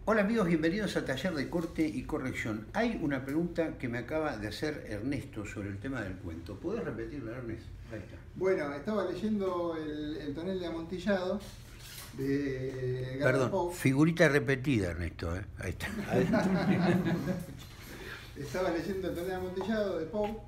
Hola amigos, bienvenidos a Taller de Corte y Corrección. Hay una pregunta que me acaba de hacer Ernesto sobre el tema del cuento. ¿Podés repetirla, Ernesto? Ahí está. Bueno, estaba leyendo el tonel de Amontillado de Edgar Allan Perdón, Poe. figurita repetida, Ernesto. Ahí está. Estaba leyendo el tonel de Amontillado de Poe.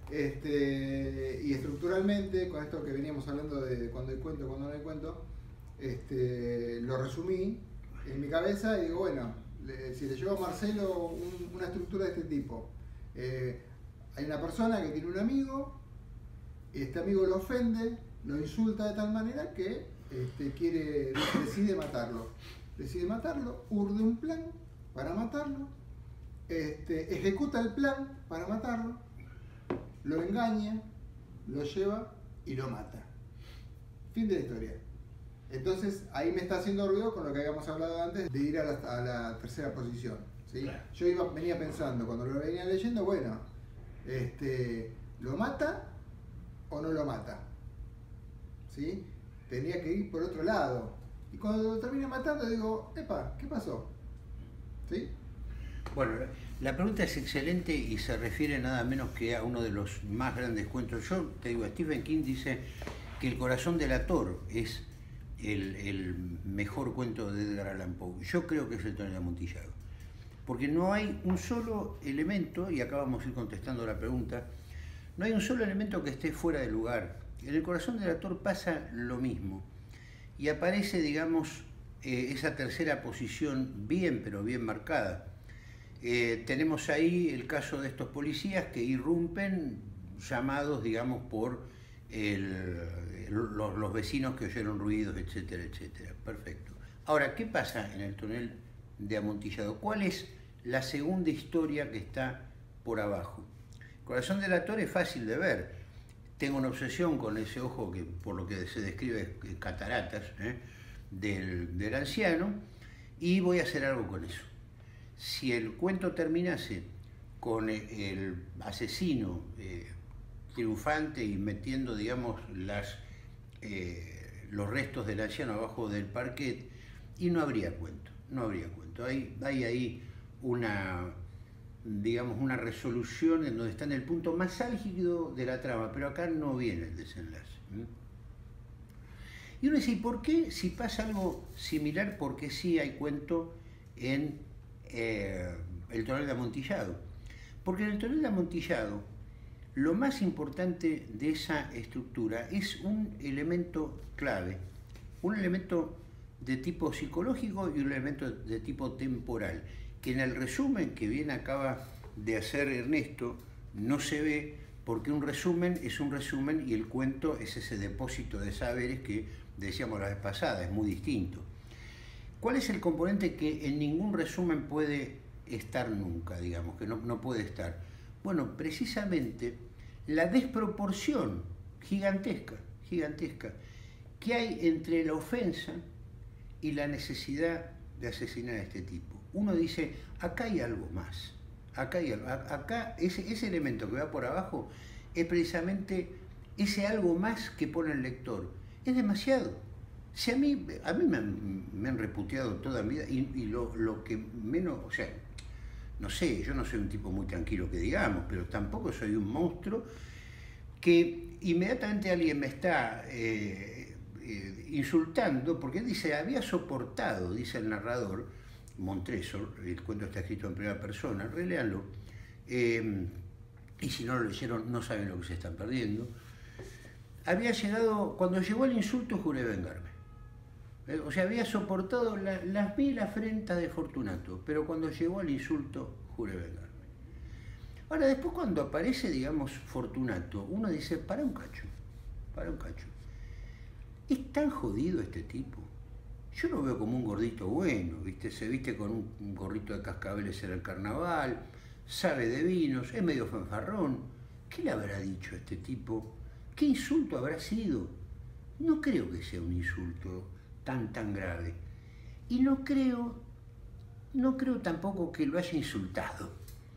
Y estructuralmente, con esto que veníamos hablando de cuando hay cuento, cuando no hay cuento, lo resumí en mi cabeza y digo, bueno, si le llevo a Marcelo una estructura de este tipo, hay una persona que tiene un amigo, este amigo lo ofende, lo insulta de tal manera que decide matarlo. Decide matarlo, urde un plan para matarlo, ejecuta el plan para matarlo, lo engaña, lo lleva y lo mata. Fin de la historia. Entonces ahí me está haciendo ruido con lo que habíamos hablado antes de ir a la tercera posición, ¿sí? Claro. Yo venía pensando, cuando lo venía leyendo, bueno, ¿lo mata o no lo mata? ¿Sí? Tenía que ir por otro lado. Y cuando lo termina matando digo, epa, ¿qué pasó? ¿Sí? Bueno, la pregunta es excelente y se refiere nada menos que a uno de los más grandes cuentos. Yo te digo, Stephen King dice que El corazón del actor es el mejor cuento de Edgar Allan Poe. Yo creo que es el tonel de Amontillado. Porque no hay un solo elemento, y acá vamos a ir contestando la pregunta, no hay un solo elemento que esté fuera de lugar. En El corazón del actor pasa lo mismo. Y aparece, digamos, esa tercera posición bien, pero bien marcada. Tenemos ahí el caso de estos policías que irrumpen llamados, digamos, por los vecinos que oyeron ruidos, etcétera, etcétera. Perfecto. Ahora, ¿qué pasa en el tonel de Amontillado? ¿Cuál es la segunda historia que está por abajo? Corazón del actor es fácil de ver. Tengo una obsesión con ese ojo que, por lo que se describe, cataratas, del anciano, y voy a hacer algo con eso. Si el cuento terminase con el asesino triunfante y metiendo, digamos, los restos del anciano abajo del parquet, y no habría cuento, no habría cuento. Hay ahí digamos, una resolución en donde está en el punto más álgido de la trama, pero acá no viene el desenlace. Y uno dice, ¿y por qué si pasa algo similar, por qué sí hay cuento en el tonel de Amontillado? Porque en el tonel de Amontillado lo más importante de esa estructura es un elemento clave, un elemento de tipo psicológico y un elemento de tipo temporal, que en el resumen que bien acaba de hacer Ernesto no se ve, porque un resumen es un resumen y el cuento es ese depósito de saberes que decíamos la vez pasada, es muy distinto. ¿Cuál es el componente que en ningún resumen puede estar nunca, digamos, que no puede estar? Bueno, precisamente la desproporción gigantesca que hay entre la ofensa y la necesidad de asesinar a este tipo. Uno dice, acá hay algo más, acá ese elemento que va por abajo es precisamente ese algo más que pone el lector. Es demasiado. Si a mí me han reputeado toda mi vida y lo que menos, o sea, no sé, yo no soy un tipo muy tranquilo que digamos, pero tampoco soy un monstruo que inmediatamente alguien me está insultando, porque él dice, había soportado, dice el narrador, Montresor, el cuento está escrito en primera persona, reléanlo, y si no lo leyeron no saben lo que se están perdiendo. Había llegado, cuando llegó el insulto juré vengarme. O sea, había soportado las mil afrentas de Fortunato, pero cuando llegó al insulto juré vengarme. Ahora, después cuando aparece, digamos, Fortunato, uno dice, para un cacho. ¿Es tan jodido este tipo? Yo lo veo como un gordito bueno, ¿viste? Se viste con un gorrito de cascabeles en el carnaval, sabe de vinos, es medio fanfarrón. ¿Qué le habrá dicho a este tipo? ¿Qué insulto habrá sido? No creo que sea un insulto tan grave. Y no creo tampoco que lo haya insultado.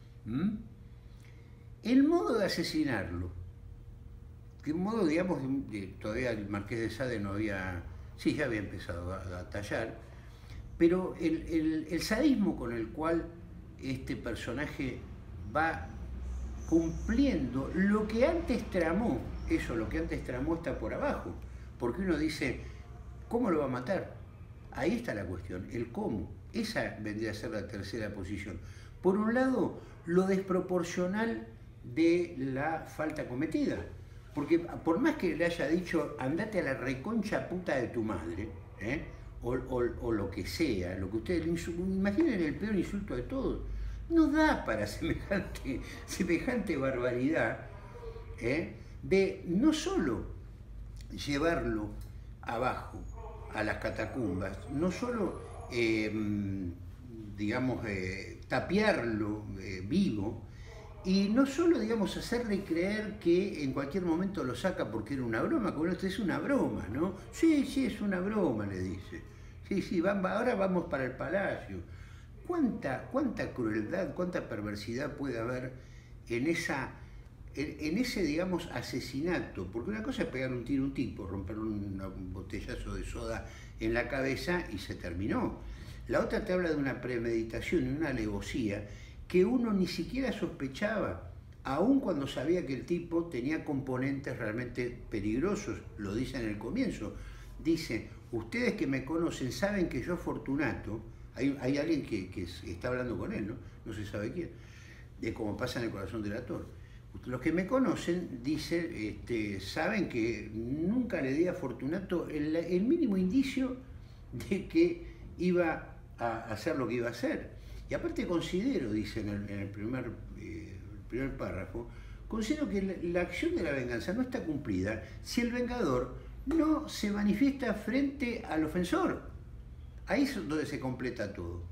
El modo de asesinarlo, que un modo, digamos, todavía el Marqués de Sade no había, sí, ya había empezado a tallar, Pero el sadismo con el cual este personaje va cumpliendo lo que antes tramó, lo que antes tramó está por abajo, porque uno dice, ¿cómo lo va a matar? Ahí está la cuestión, el cómo. Esa vendría a ser la tercera posición. Por un lado, lo desproporcional de la falta cometida. Porque por más que le haya dicho, andate a la reconcha puta de tu madre, o lo que sea, lo que ustedes imaginen el peor insulto de todos, no da para semejante barbaridad, de no solo llevarlo abajo a las catacumbas, no solo digamos tapiarlo vivo, y no solo, digamos, hacerle creer que en cualquier momento lo saca porque era una broma, como esto es una broma, ¿no? Sí, sí, es una broma, le dice. Sí, sí, ahora vamos para el palacio. ¿Cuánta crueldad, cuánta perversidad puede haber en ese, digamos, asesinato? Porque una cosa es pegar un tiro a un tipo, romper un botellazo de soda en la cabeza y se terminó. La otra te habla de una premeditación y una alevosía que uno ni siquiera sospechaba, aun cuando sabía que el tipo tenía componentes realmente peligrosos. Lo dice en el comienzo. Dice, ustedes que me conocen saben que yo, Fortunato, hay alguien que está hablando con él, ¿no? No se sabe quién, de cómo pasa en el corazón del actor. Los que me conocen, dice, saben que nunca le di a Fortunato el mínimo indicio de que iba a hacer lo que iba a hacer. Y aparte considero, dice en el primer párrafo, considero que la acción de la venganza no está cumplida si el vengador no se manifiesta frente al ofensor. Ahí es donde se completa todo.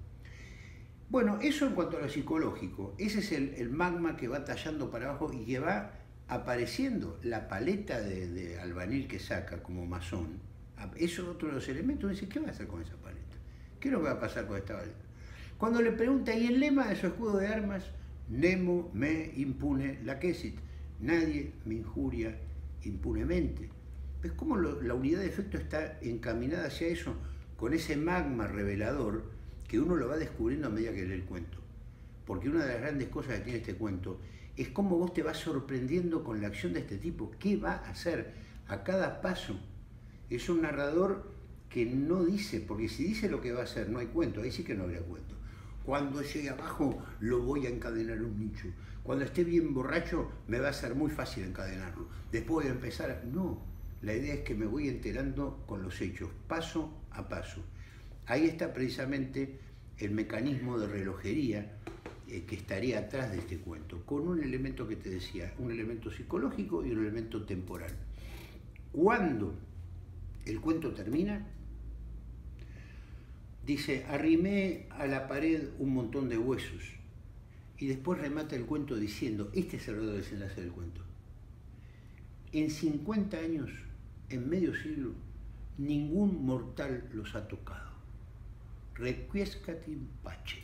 Bueno, eso en cuanto a lo psicológico. Ese es el magma que va tallando para abajo y que va apareciendo. La paleta de albanil que saca como masón, eso es otro de los elementos. Dice, ¿qué va a hacer con esa paleta? ¿Qué es lo que va a pasar con esta paleta? Cuando le pregunta, ¿y el lema de su escudo de armas? Nemo me impune lacessit. Nadie me injuria impunemente. ¿Ves cómo la unidad de efecto está encaminada hacia eso? Con ese magma revelador que uno lo va descubriendo a medida que lee el cuento. Porque una de las grandes cosas que tiene este cuento es cómo vos te vas sorprendiendo con la acción de este tipo. ¿Qué va a hacer a cada paso? Es un narrador que no dice, porque si dice lo que va a hacer, no hay cuento, ahí sí que no habría cuento. Cuando llegue abajo lo voy a encadenar un nicho. Cuando esté bien borracho me va a ser muy fácil encadenarlo. Después voy a empezar. No, la idea es que me voy enterando con los hechos, paso a paso. Ahí está precisamente el mecanismo de relojería que estaría atrás de este cuento, con un elemento que te decía, un elemento psicológico y un elemento temporal. Cuando el cuento termina, dice, arrimé a la pared un montón de huesos, y después remata el cuento diciendo, este es el verdadero desenlace del cuento. En 50 años, en medio siglo, ningún mortal los ha tocado. Requiescat in pace.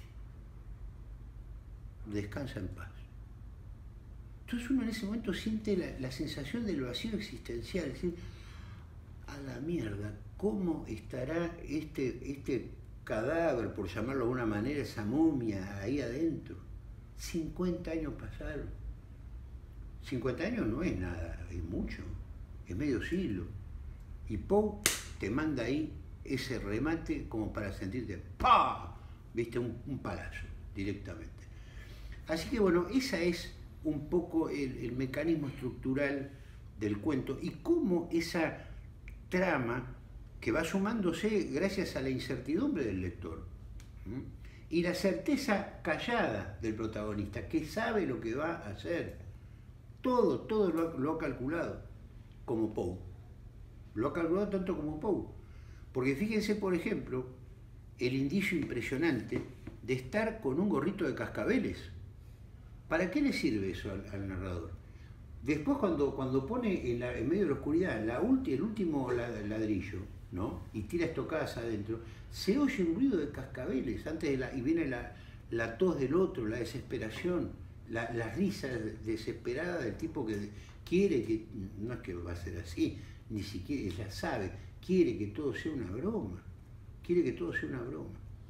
Descansa en paz. Entonces uno en ese momento siente la sensación del vacío existencial, es decir, a la mierda, ¿cómo estará este cadáver, por llamarlo de alguna manera, esa momia ahí adentro? 50 años pasaron. 50 años no es nada, es mucho, es medio siglo. Y Poe te manda ahí ese remate como para sentirte, ¡pah! Viste, un palazo directamente. Así que bueno, esa es un poco el mecanismo estructural del cuento y cómo esa trama que va sumándose gracias a la incertidumbre del lector y la certeza callada del protagonista, que sabe lo que va a hacer. Todo lo ha calculado, como Poe. Lo ha calculado tanto como Poe. Porque fíjense, por ejemplo, el indicio impresionante de estar con un gorrito de cascabeles. ¿Para qué le sirve eso al narrador? Después cuando pone en medio de la oscuridad el último ladrillo, ¿no? Y tira estocadas adentro, se oye un ruido de cascabeles y viene la tos del otro, la desesperación, la risa desesperada del tipo que quiere que, no es que va a ser así, ni siquiera ella sabe, quiere que todo sea una broma, quiere que todo sea una broma.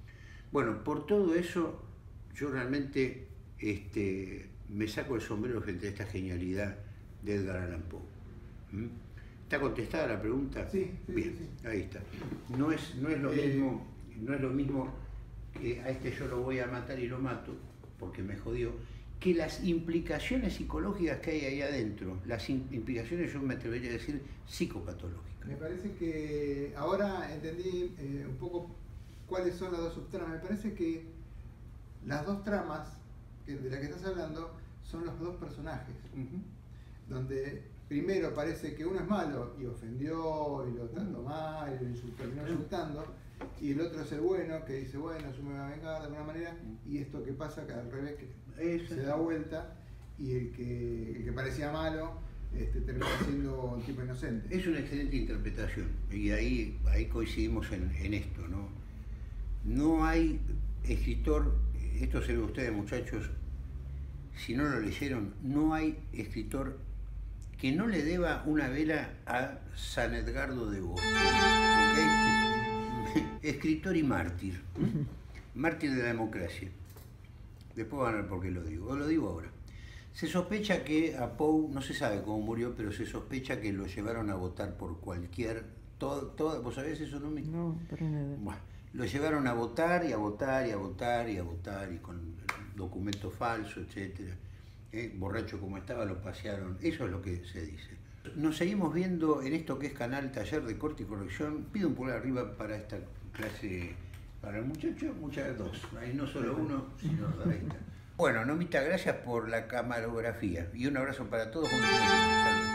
Bueno, por todo eso, yo realmente me saco el sombrero frente a esta genialidad de Edgar Allan Poe. ¿Mm? ¿Está contestada la pregunta? Sí, bien, sí. Ahí está. No es lo mismo que a yo lo voy a matar y lo mato, porque me jodió, que las implicaciones psicológicas que hay ahí adentro, las implicaciones, yo me atrevería a decir, psicopatológicas. Me parece que ahora entendí un poco cuáles son las dos subtramas. Me parece que las dos tramas de las que estás hablando son los dos personajes, donde primero parece que uno es malo y ofendió y lo trató mal y lo terminó insultando, y el otro es el bueno que dice, bueno, yo me voy a vengar de alguna manera, y esto que pasa que al revés, que se da vuelta, y el que parecía malo termina siendo un tipo inocente. Es una excelente interpretación, y ahí coincidimos en esto, ¿no? No hay escritor, esto se lo ustedes muchachos, si no lo leyeron, no hay escritor que no le deba una vela a San Edgardo de Boston, ¿okay? Escritor y mártir, mártir de la democracia. Después van a ver por qué lo digo, o lo digo ahora. Se sospecha que a Poe, no se sabe cómo murió, pero se sospecha que lo llevaron a votar por cualquier... ¿Vos sabés eso, no? No, para nada. Bueno, lo llevaron a votar y a votar y a votar y a votar, y con documentos falsos, etcétera. Borracho como estaba, lo pasearon. Eso es lo que se dice. Nos seguimos viendo en esto que es Canal Taller de Corte y Corrección. Pido un pulgar arriba para esta clase, para el muchacho, dos. Ahí no solo uno, sino dos. Ahí está. Bueno, Nomita, gracias por la camarógrafía y un abrazo para todos.